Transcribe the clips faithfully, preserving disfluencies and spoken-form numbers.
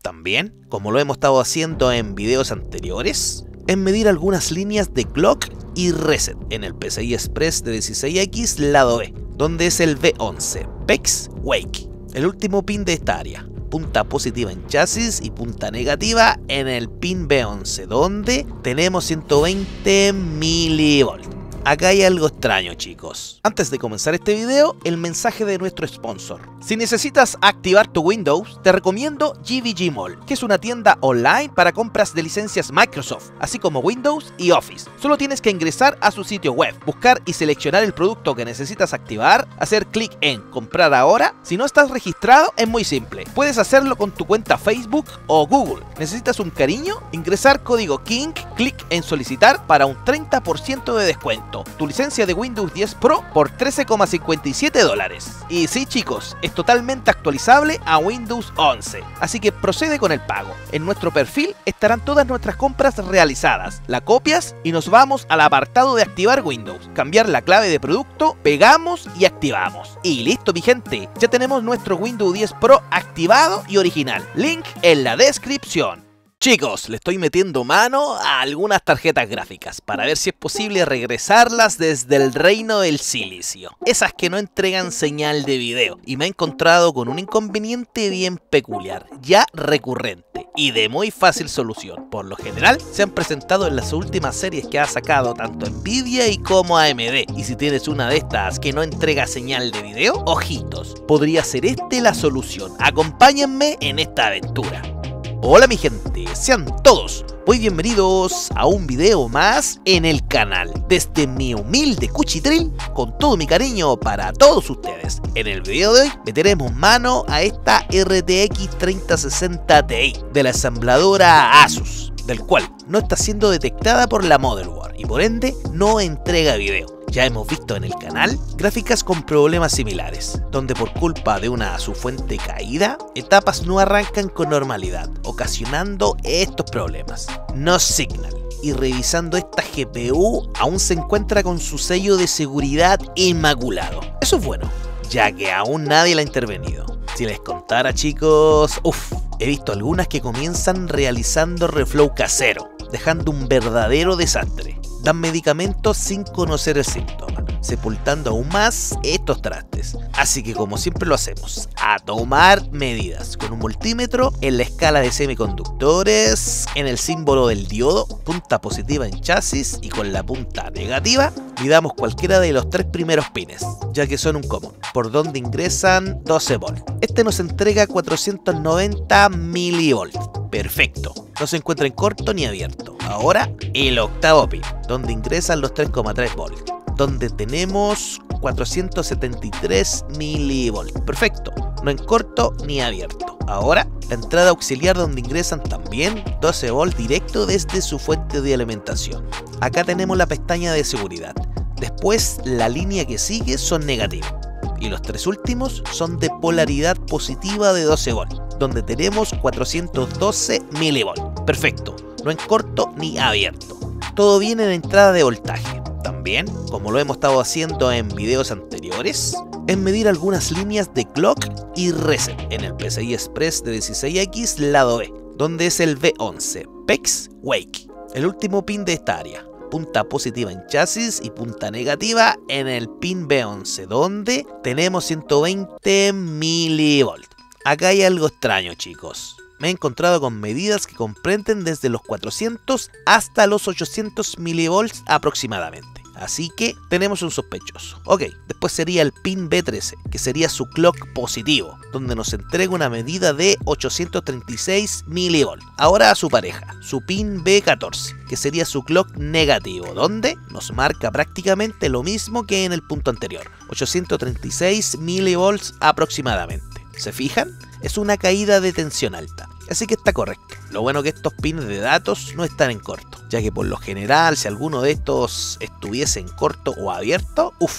También, como lo hemos estado haciendo en videos anteriores, es medir algunas líneas de clock y reset en el P C I Express de dieciséis equis lado B, donde es el V once, P E X Wake, el último pin de esta área. Punta positiva en chasis y punta negativa en el pin V once, donde tenemos ciento veinte milivolts. Acá hay algo extraño, chicos. Antes de comenzar este video, el mensaje de nuestro sponsor. Si necesitas activar tu Windows, te recomiendo G V G Mall, que es una tienda online para compras de licencias Microsoft, así como Windows y Office. Solo tienes que ingresar a su sitio web, buscar y seleccionar el producto que necesitas activar, hacer clic en comprar ahora. Si no estás registrado, es muy simple. Puedes hacerlo con tu cuenta Facebook o Google. ¿Necesitas un cariño? Ingresar código King, clic en solicitar para un treinta por ciento de descuento. Tu licencia de Windows diez Pro por trece coma cincuenta y siete dólares. Y sí, chicos, es totalmente actualizable a Windows once, así que procede con el pago. En nuestro perfil estarán todas nuestras compras realizadas, la copias y nos vamos al apartado de activar Windows, cambiar la clave de producto, pegamos y activamos. Y listo, mi gente, ya tenemos nuestro Windows diez Pro activado y original. Link en la descripción. Chicos, le estoy metiendo mano a algunas tarjetas gráficas para ver si es posible regresarlas desde el reino del silicio. Esas que no entregan señal de video. Y me he encontrado con un inconveniente bien peculiar, ya recurrente y de muy fácil solución. Por lo general, se han presentado en las últimas series que ha sacado tanto Nvidia y como A M D. Y si tienes una de estas que no entrega señal de video, ojitos, podría ser este la solución. Acompáñenme en esta aventura. Hola mi gente, sean todos muy bienvenidos a un video más en el canal. Desde mi humilde cuchitril, con todo mi cariño para todos ustedes. En el video de hoy meteremos mano a esta R T X treinta sesenta Ti de la ensambladora Asus, del cual no está siendo detectada por la motherboard y por ende no entrega video. Ya hemos visto en el canal gráficas con problemas similares, donde por culpa de una subfuente caída, etapas no arrancan con normalidad, ocasionando estos problemas. No Signal. Y revisando esta G P U, aún se encuentra con su sello de seguridad inmaculado. Eso es bueno, ya que aún nadie la ha intervenido. Si les contara, chicos, uff, he visto algunas que comienzan realizando reflow casero, dejando un verdadero desastre. Dan medicamentos sin conocer el síntoma, sepultando aún más estos trastes. Así que como siempre lo hacemos, a tomar medidas con un multímetro en la escala de semiconductores, en el símbolo del diodo, punta positiva en chasis y con la punta negativa, midamos cualquiera de los tres primeros pines, ya que son un común, por donde ingresan doce volts. Este nos entrega cuatrocientos noventa milivolts. Perfecto, no se encuentra en corto ni abierto. Ahora el octavo pin, donde ingresan los tres coma tres volts, donde tenemos cuatrocientos setenta y tres milivolts. Perfecto, no en corto ni abierto. Ahora la entrada auxiliar, donde ingresan también doce volts directo desde su fuente de alimentación. Acá tenemos la pestaña de seguridad. Después la línea que sigue son negativos. Y los tres últimos son de polaridad positiva de doce volts, donde tenemos cuatrocientos doce milivolts. Perfecto, no en corto ni abierto. Todo viene en entrada de voltaje. También, como lo hemos estado haciendo en videos anteriores, es medir algunas líneas de clock y reset en el P C I Express de dieciséis equis lado B, donde es el V once, P E X Wake, el último pin de esta área. Punta positiva en chasis y punta negativa en el pin V once, donde tenemos ciento veinte milivolts. Acá hay algo extraño, chicos. Me he encontrado con medidas que comprenden desde los cuatrocientos hasta los ochocientos milivolts aproximadamente. Así que tenemos un sospechoso. Ok, después sería el pin V trece, que sería su clock positivo, donde nos entrega una medida de ochocientos treinta y seis milivolts. Ahora a su pareja, su pin V catorce, que sería su clock negativo, donde nos marca prácticamente lo mismo que en el punto anterior, ochocientos treinta y seis milivolts aproximadamente. ¿Se fijan? Es una caída de tensión alta, así que está correcto. Lo bueno que estos pines de datos no están en corto, ya que por lo general si alguno de estos estuviese en corto o abierto, uff,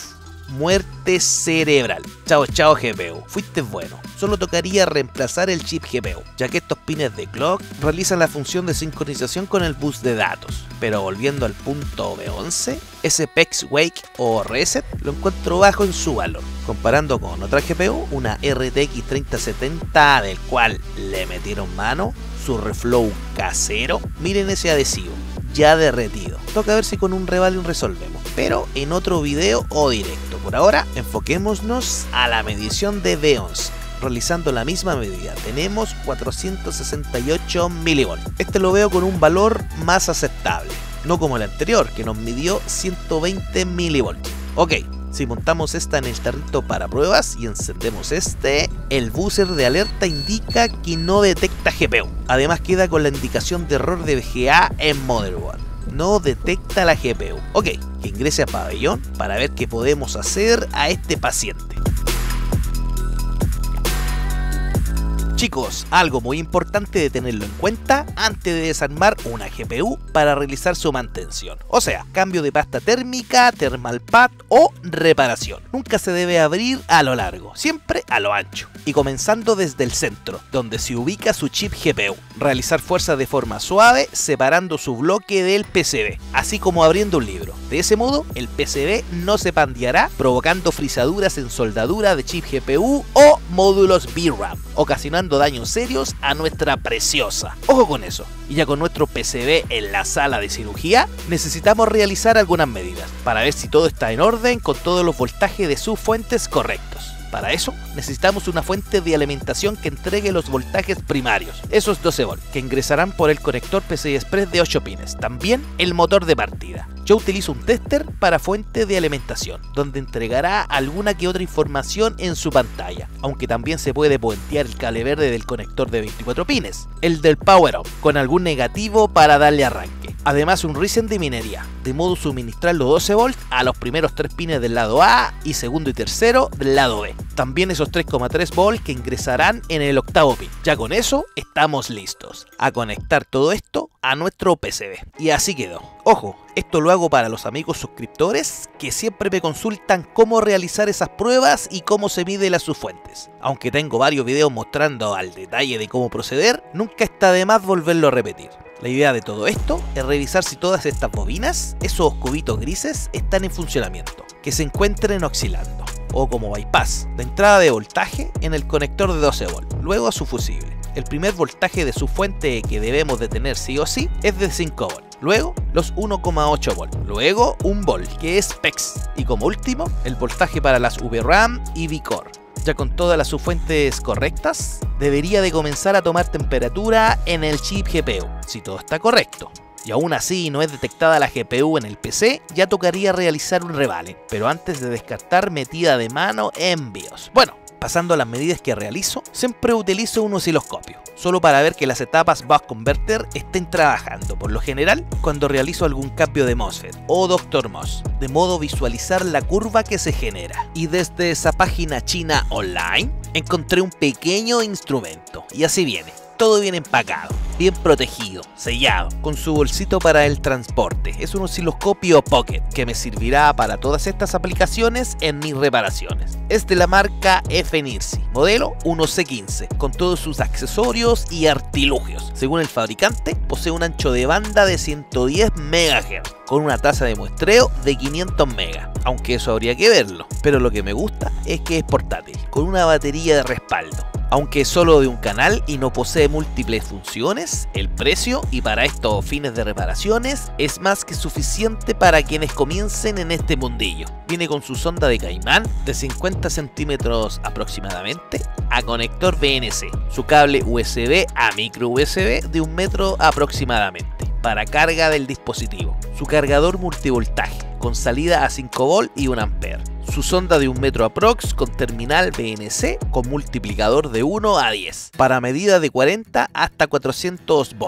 muerte cerebral. Chao chao G P U, fuiste bueno. Solo tocaría reemplazar el chip G P U, ya que estos pines de clock realizan la función de sincronización con el bus de datos. Pero volviendo al punto V once, ese P E X Wake o Reset lo encuentro bajo en su valor. Comparando con otra G P U, una R T X treinta setenta del cual le metieron mano, su reflow casero, miren ese adhesivo, ya derretido. Toca ver si con un Revalue resolvemos, pero en otro video o directo. Por ahora, enfoquémonos a la medición de V once. Realizando la misma medida, tenemos cuatrocientos sesenta y ocho milivolts. Este lo veo con un valor más aceptable, no como el anterior que nos midió ciento veinte milivolts. Ok, si montamos esta en el tarrito para pruebas y encendemos este, el buzzer de alerta indica que no detecta G P U. Además queda con la indicación de error de V G A en motherboard. No detecta la G P U. Ok, que ingrese a pabellón para ver qué podemos hacer a este paciente. Chicos, algo muy importante de tenerlo en cuenta antes de desarmar una G P U para realizar su mantención. O sea, cambio de pasta térmica, thermal pad o reparación. Nunca se debe abrir a lo largo, siempre a lo ancho. Y comenzando desde el centro, donde se ubica su chip G P U. Realizar fuerza de forma suave, separando su bloque del P C B, así como abriendo un libro. De ese modo, el P C B no se pandeará, provocando frisaduras en soldadura de chip G P U o módulos V RAM, ocasionando daños serios a nuestra preciosa. Ojo con eso. Y ya con nuestro P C B en la sala de cirugía, necesitamos realizar algunas medidas para ver si todo está en orden con todos los voltajes de sus fuentes correctos. Para eso necesitamos una fuente de alimentación que entregue los voltajes primarios, esos doce volts, que ingresarán por el conector P C I Express de ocho pines, también el motor de partida. Yo utilizo un tester para fuente de alimentación, donde entregará alguna que otra información en su pantalla, aunque también se puede puentear el cable verde del conector de veinticuatro pines, el del Power On, con algún negativo para darle arranque. Además un reset de minería, de modo suministrar los doce volts a los primeros tres pines del lado A y segundo y tercero del lado B. También esos tres coma tres volts que ingresarán en el octavo pin. Ya con eso estamos listos a conectar todo esto a nuestro P C B. Y así quedó. Ojo, esto lo hago para los amigos suscriptores que siempre me consultan cómo realizar esas pruebas y cómo se mide las sus fuentes. Aunque tengo varios videos mostrando al detalle de cómo proceder, nunca está de más volverlo a repetir. La idea de todo esto es revisar si todas estas bobinas, esos cubitos grises, están en funcionamiento, que se encuentren oscilando, o como bypass, la entrada de voltaje en el conector de doce volts, luego a su fusible. El primer voltaje de su fuente que debemos de tener sí o sí es de cinco volts, luego los uno coma ocho volts, luego un volt que es P E X y como último el voltaje para las V RAM y V-Core. Ya con todas las subfuentes correctas, debería de comenzar a tomar temperatura en el chip G P U, si todo está correcto. Y aún así no es detectada la G P U en el P C, ya tocaría realizar un revalue, pero antes de descartar metida de mano en BIOS. Bueno, pasando a las medidas que realizo, siempre utilizo un osciloscopio, solo para ver que las etapas Bus Converter estén trabajando, por lo general cuando realizo algún cambio de MOSFET o Doctor Mos, de modo visualizar la curva que se genera. Y desde esa página china online, encontré un pequeño instrumento, y así viene. Todo bien empacado, bien protegido, sellado, con su bolsito para el transporte. Es un osciloscopio Pocket que me servirá para todas estas aplicaciones en mis reparaciones. Es de la marca F N I R S I, modelo uno C quince, con todos sus accesorios y artilugios. Según el fabricante, posee un ancho de banda de ciento diez megahertz, con una tasa de muestreo de quinientos megas, aunque eso habría que verlo. Pero lo que me gusta es que es portátil, con una batería de respaldo. Aunque es solo de un canal y no posee múltiples funciones, el precio, y para estos fines de reparaciones, es más que suficiente para quienes comiencen en este mundillo. Viene con su sonda de caimán de cincuenta centímetros aproximadamente a conector B N C, su cable U S B a micro U S B de un metro aproximadamente para carga del dispositivo, su cargador multivoltaje con salida a cinco volts y un ampere, su sonda de un metro aprox con terminal B N C con multiplicador de uno a diez para medida de cuarenta hasta cuatrocientos volts,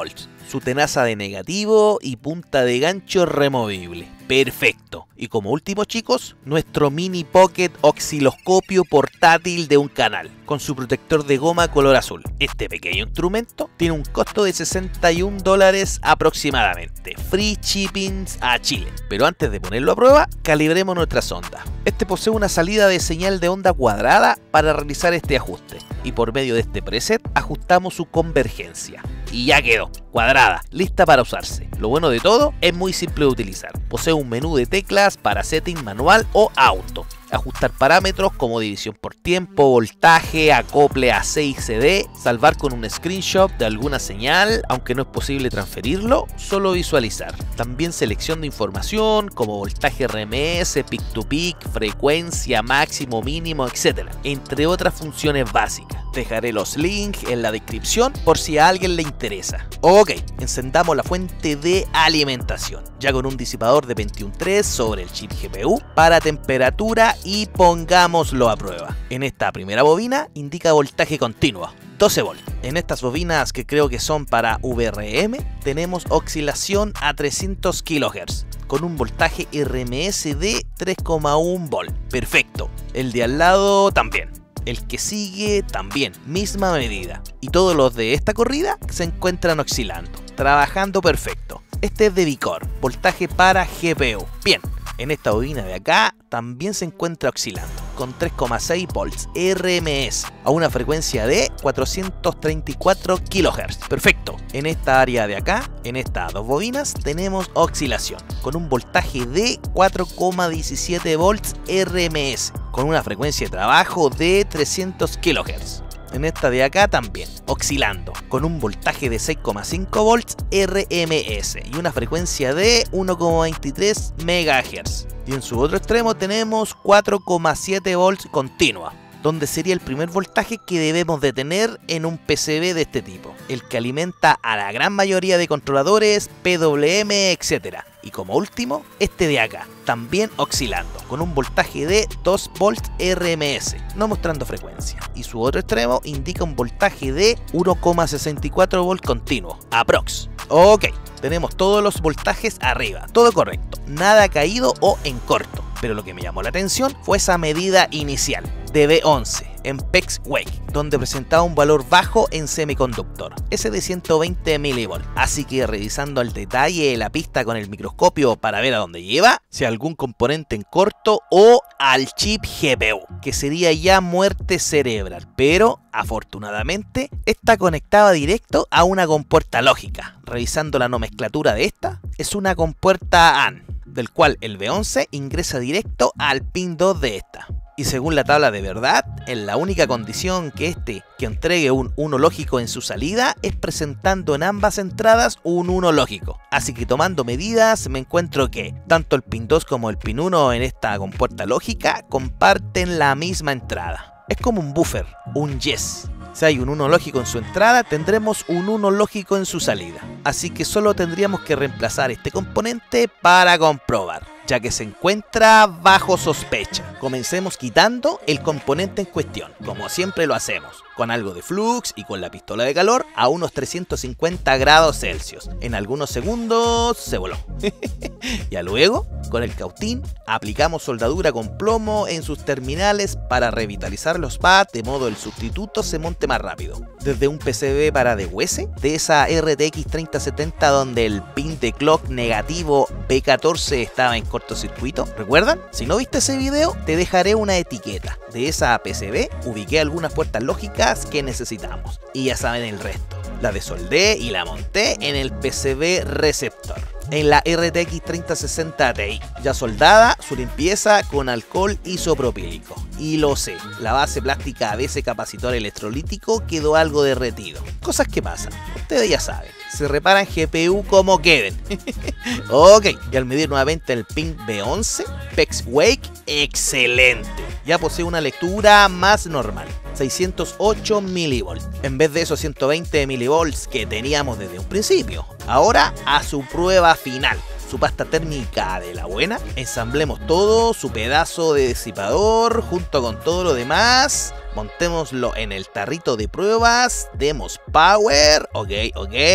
su tenaza de negativo y punta de gancho removible. Perfecto. Y como último, chicos, nuestro mini pocket osciloscopio portátil de un canal, con su protector de goma color azul. Este pequeño instrumento tiene un costo de sesenta y un dólares aproximadamente, free shippings a Chile. Pero antes de ponerlo a prueba, calibremos nuestra sonda. Este posee una salida de señal de onda cuadrada para realizar este ajuste, y por medio de este preset ajustamos su convergencia. Y ya quedó, cuadrada, lista para usarse. Lo bueno de todo, es muy simple de utilizar. Posee un menú de teclas para setting manual o auto. Ajustar parámetros como división por tiempo, voltaje, acople a C y C D, salvar con un screenshot de alguna señal, aunque no es posible transferirlo, solo visualizar. También selección de información como voltaje R M S, peak to peak, frecuencia, máximo, mínimo, etcétera, entre otras funciones básicas. Dejaré los links en la descripción por si a alguien le interesa. Ok, encendamos la fuente de alimentación, ya con un disipador de veintiuno tres sobre el chip G P U para temperatura, y pongámoslo a prueba. En esta primera bobina indica voltaje continuo, doce volts. En estas bobinas, que creo que son para V R M, tenemos oscilación a trescientos kilohertz, con un voltaje R M S de tres coma uno volts. Perfecto. El de al lado también. El que sigue también, misma medida. Y todos los de esta corrida se encuentran oscilando, trabajando perfecto. Este es de ViCore, voltaje para G P U. Bien. En esta bobina de acá también se encuentra oscilando con tres coma seis volts R M S a una frecuencia de cuatrocientos treinta y cuatro kilohertz. Perfecto. En esta área de acá, en estas dos bobinas, tenemos oscilación con un voltaje de cuatro coma diecisiete volts R M S con una frecuencia de trabajo de trescientos kilohertz. En esta de acá también, oscilando, con un voltaje de seis coma cinco volts R M S y una frecuencia de uno coma veintitrés megahertz. Y en su otro extremo tenemos cuatro coma siete volts continua, donde sería el primer voltaje que debemos de tener en un P C B de este tipo, el que alimenta a la gran mayoría de controladores, P W M, etcétera. Y como último, este de acá, también oscilando, con un voltaje de dos volts R M S, no mostrando frecuencia. Y su otro extremo indica un voltaje de uno coma sesenta y cuatro volts continuo, aprox. Ok, tenemos todos los voltajes arriba, todo correcto, nada caído o en corto. Pero lo que me llamó la atención fue esa medida inicial de V once en PEX-Wake, donde presentaba un valor bajo en semiconductor, ese de ciento veinte milivolts. Así que revisando al detalle la pista con el microscopio para ver a dónde lleva, si algún componente en corto o al chip G P U, que sería ya muerte cerebral. Pero afortunadamente está conectada directo a una compuerta lógica. Revisando la nomenclatura de esta, es una compuerta A N, del cual el V once ingresa directo al pin dos de esta. Y según la tabla de verdad, en la única condición que este que entregue un uno lógico en su salida es presentando en ambas entradas un uno lógico. Así que tomando medidas me encuentro que tanto el pin dos como el pin uno en esta compuerta lógica comparten la misma entrada. Es como un buffer, un yes. Si hay un uno lógico en su entrada, tendremos un uno lógico en su salida. Así que solo tendríamos que reemplazar este componente para comprobar, ya que se encuentra bajo sospecha. Comencemos quitando el componente en cuestión, como siempre lo hacemos, con algo de flux y con la pistola de calor a unos trescientos cincuenta grados Celsius. En algunos segundos se voló. Ya luego, con el cautín, aplicamos soldadura con plomo en sus terminales para revitalizar los pads de modo el sustituto se monte más rápido. Desde un P C B para D U S de esa R T X treinta setenta donde el pin de clock negativo B catorce estaba en cortocircuito, ¿recuerdan? Si no viste ese video, te dejaré una etiqueta. De esa P C B ubiqué algunas puertas lógicas que necesitamos y ya saben el resto. La desoldé y la monté en el P C B receptor, en la R T X treinta sesenta Ti, ya soldada, su limpieza con alcohol isopropílico. Y lo sé, la base plástica de ese capacitor electrolítico quedó algo derretido. Cosas que pasan, ustedes ya saben. Se reparan G P U como queden. Ok, y al medir nuevamente el pin V once, PEX-Wake, excelente. Ya posee una lectura más normal, seiscientos ocho milivolts, en vez de esos ciento veinte milivolts que teníamos desde un principio. Ahora a su prueba final, su pasta térmica de la buena. Ensamblemos todo, su pedazo de disipador junto con todo lo demás. Montémoslo en el tarrito de pruebas, demos power, ok, ok,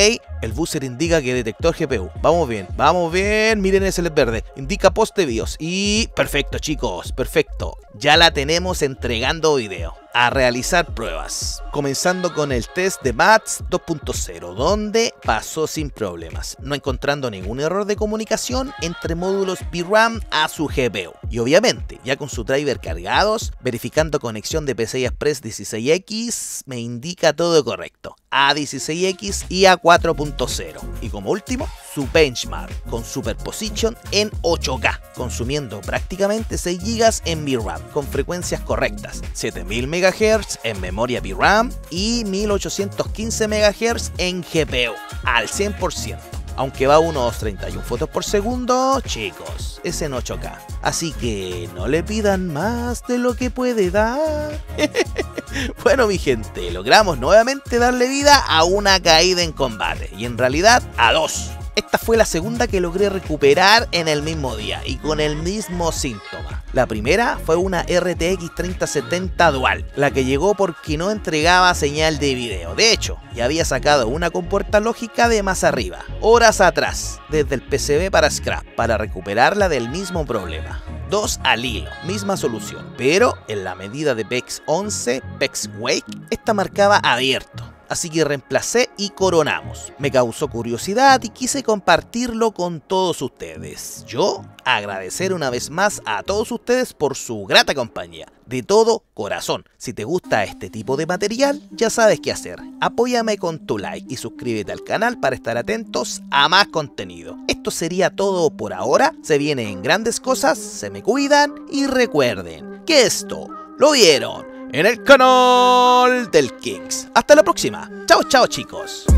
El buzzer indica que detectó el G P U. Vamos bien, vamos bien. Miren ese L E D verde. Indica post de BIOS. Y perfecto, chicos, perfecto. Ya la tenemos entregando video. A realizar pruebas, comenzando con el test de MATS dos punto cero, donde pasó sin problemas, no encontrando ningún error de comunicación entre módulos V RAM a su G P U. Y obviamente, ya con su driver cargados, verificando conexión de P C I Express dieciséis equis, me indica todo correcto, A dieciséis equis y A cuatro punto cero. Y como último, su benchmark con superposition en ocho K, consumiendo prácticamente seis gigas en V RAM, con frecuencias correctas, siete mil megahertz en memoria V RAM y mil ochocientos quince megahertz en G P U, al cien por ciento. Aunque va a unos treinta y una fotos por segundo, chicos, es en ocho K. Así que no le pidan más de lo que puede dar. Bueno, mi gente, logramos nuevamente darle vida a una caída en combate, y en realidad a dos. Esta fue la segunda que logré recuperar en el mismo día y con el mismo síntoma. La primera fue una R T X treinta setenta Dual, la que llegó porque no entregaba señal de video. De hecho, ya había sacado una compuerta lógica de más arriba, horas atrás, desde el P C B para scrap, para recuperarla del mismo problema. Dos al hilo, misma solución, pero en la medida de PEX once, PEX Wake, esta marcaba abierto. Así que reemplacé y coronamos. Me causó curiosidad y quise compartirlo con todos ustedes. Yo agradecer una vez más a todos ustedes por su grata compañía. De todo corazón. Si te gusta este tipo de material, ya sabes qué hacer. Apóyame con tu like y suscríbete al canal para estar atentos a más contenido. Esto sería todo por ahora. Se vienen grandes cosas, se me cuidan y recuerden que esto lo vieron en el canal del Kings. Hasta la próxima. Chao, chao, chicos.